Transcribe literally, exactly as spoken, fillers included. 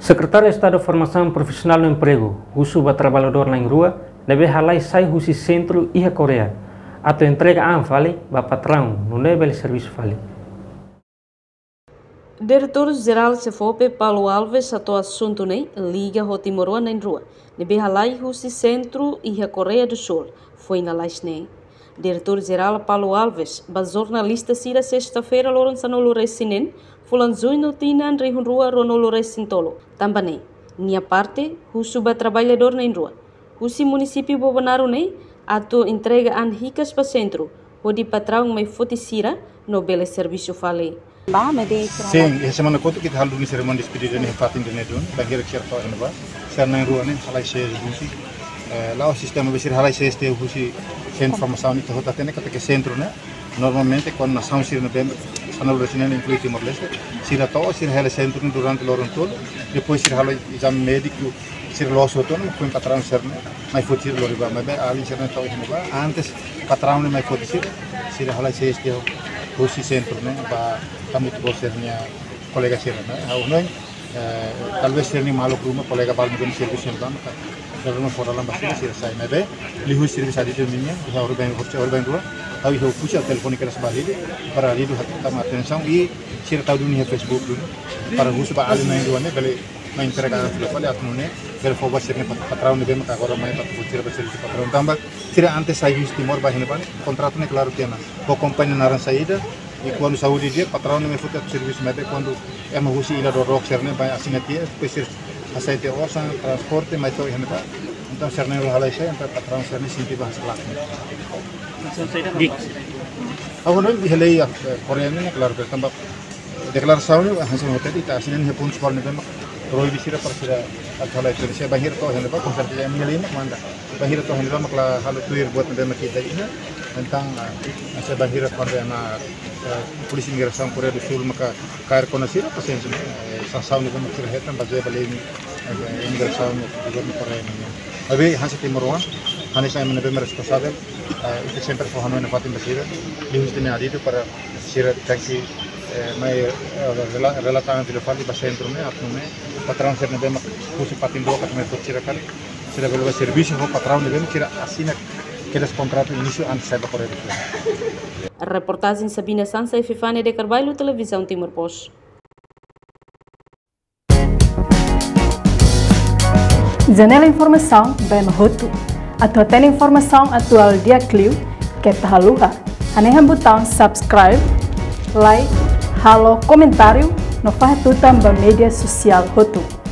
Secretário de Estado de Formação Profissional no Emprego, Usuba Trabalhador na Rua, deve halai sai Rusi Centro e a Coreia. Ato entrega a Anfali, va patrão, no nível de serviço fali. Diretor-Geral Cefope Paulo Alves ato assunto nem liga o Timoroa na Rua. Deve halai Rusi Centro e a Coreia do Sul. Foi na Laisne. Diretor-Geral Paulo Alves, ba jornalista sira sexta-feira Lourenço Loresinen, fulanzui no tinan rihunrua rono Loresintolo. Também, minha parte, Usuba Trabalhador na Rua. Usi município Bobanaro nem ato entrega an ricas para centro, onde patrão mai foticira no bele serviço fale. Sim, essa semana conta que hal duni cerimônia de despedida nem fatin de nedon, bangir que certo ano ba, ser na Rua nem halai seis busi. Lá o sistema besir halai seis te busi sem informação ni tahota tene kata que centro né. Normalmente quando nação sir na bem sanal resinen inclui Timor Leste, sir ato sir halai centro durante Lorontol, depois sir halai exame médico sir loso to no foi patrão ser né, mai fotir loriba, mas bem ali ser na tau ini ba, antes patrão ni mai fotir sir halai seis te busi centro né, ba kamu tu sernya kolega sir né, au noi talvez ser ni malu rumah kolega bal mungkin service yang kan kalau mau foral lambas sir sai mas bem lihu service adi tu minha, ya orang bang orang bang dua tahu itu punya telefon keras balik para ali dua hati sama atenção e sir tahu dunia Facebook dulu para gus ba ali main dua ne beli main terkadang telepon ya tu ne beli forward sir ne patrão ne bem maka orang main patut sir berseri patrão tambah sir antes saya gus Timor bah ini pan contrato ne claro tiana bo companhia naran saída e quando saúde dia patrão ne me foi ter serviço mas quando é uma gus ila do rock sir ne vai assinatia depois sir aceite osan transporte mas tu ini pak então sir ne halai saya então patrão sir ne sinti bahas kelas Aku nanti dihelai Korea ini kelar bertambah deklarasi ini hasil hotel itu aslinya nih pun sekolah nih memang roy di sini persida kalau itu saya bahir toh yang lepas konser yang menyelin mana bahir toh yang lepas kalau hal itu buat memang kita ini tentang saya bahir pada anak polisi imigrasi Korea do Sul maka kair konasira pasien sini sasau nih memang terhetan baju balik imigrasi gubernur Korea ini. Tapi hasil Timoroan Hani saya menebel responsable itu sempre foi Hanoi na fatin basira lihus tene adido para sira taxi mai relatan telefone ba centro ne apno ne patrão ser nebe kusi patin do ka me sira kan sira belo serviço ho patrão nebe sira assina aqueles contrato início antes da Coreia do Sul. A reportagem Sabina Sansa e Fifane de Carvalho, televisão Timor Post. Janela informação bem mahotu. Atau ten informação atual dia Clio que tahaluha. Hanehan botão subscribe, like, halo comentário no faz tutam ba media social hotu.